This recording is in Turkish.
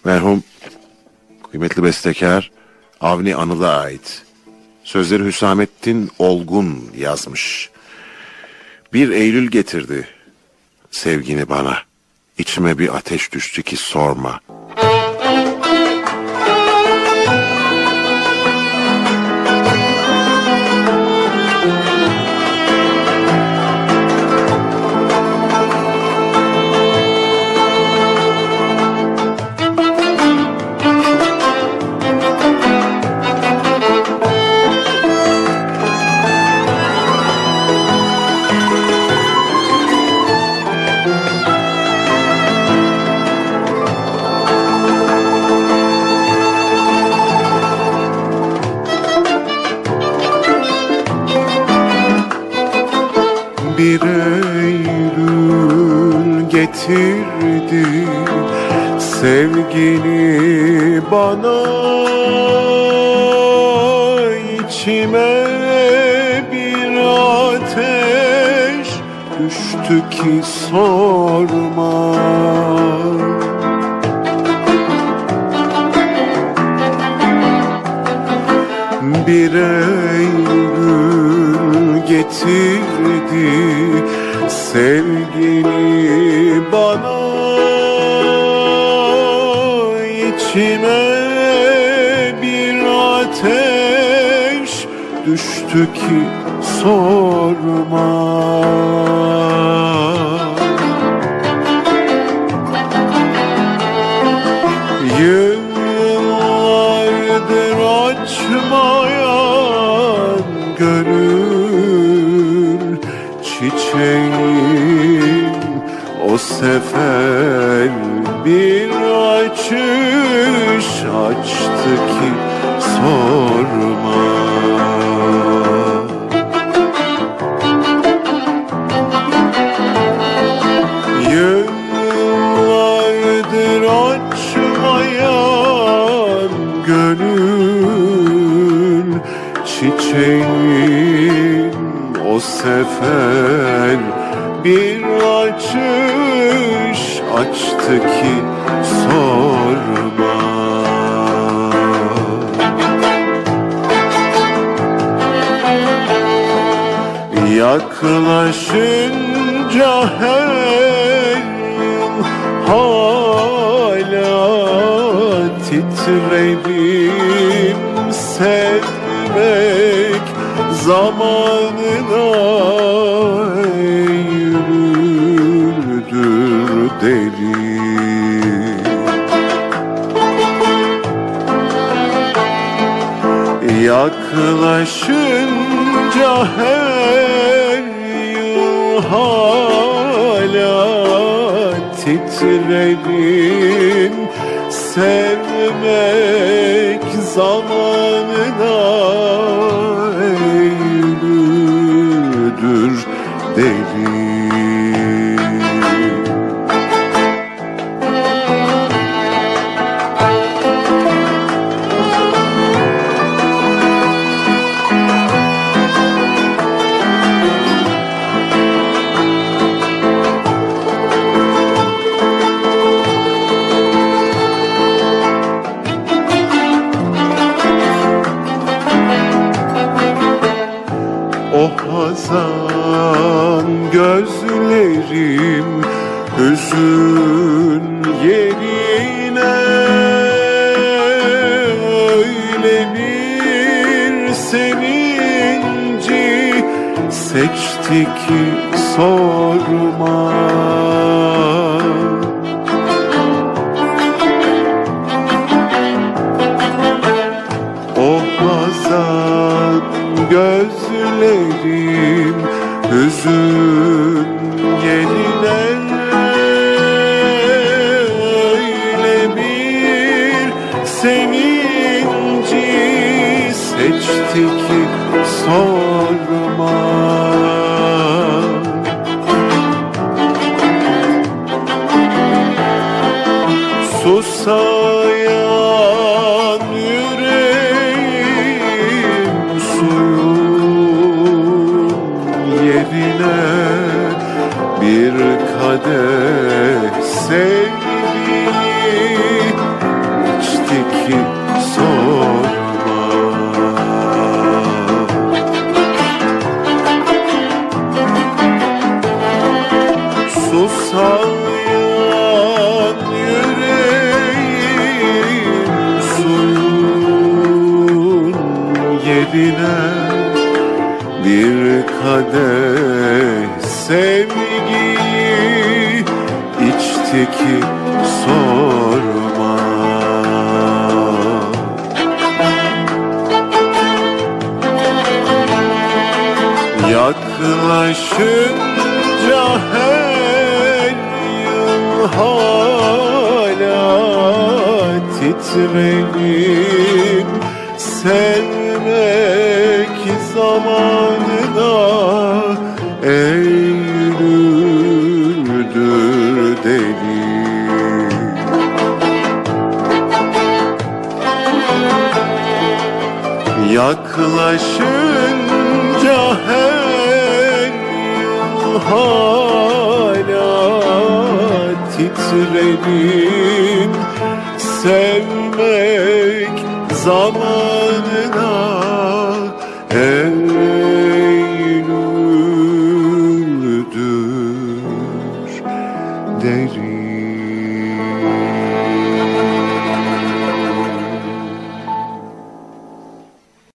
Merhum kıymetli bestekar Avni Anıl'a ait. Sözleri Hüsamettin Olgun yazmış. 1 Eylül getirdi sevgini bana. İçime bir ateş düştü ki sorma. Bir Eylül getirdi sevgini bana, içime bir ateş düştü ki sorma. Bir Eylül getirdi sevgini bana, içime bir ateş düştü ki sorma. Yıllardır açmayan gönül çiçeğim o sefer bir açış açtı ki sorma. Yıllardır açmayan gönül çiçeğim o sefer bir açış açtı ki sorma. Yaklaşınca her yıl hala titrerim, sevmek zamanına eğridir deli. Yaklaşınca her yıl hala titrerim, sevmek zamanına eğridir deli. O hazan gözlerim hüzün yerine öyle bir sevinci seçti ki sorma. O hazan gözlerim hüzün yeniden öyle bir sevinci seçti ki sorma. Susayan yüreğim suyun yerine bir kadeh sevgili yerine bir kadeh sevgiyi içti ki sorma. Yaklaşınca her yıl hala titrerim, sevmek zamanına Eylül'dür dedim. Yaklaşınca her yıl hala titrerim, sevmek zamanına Eylül'dür derim.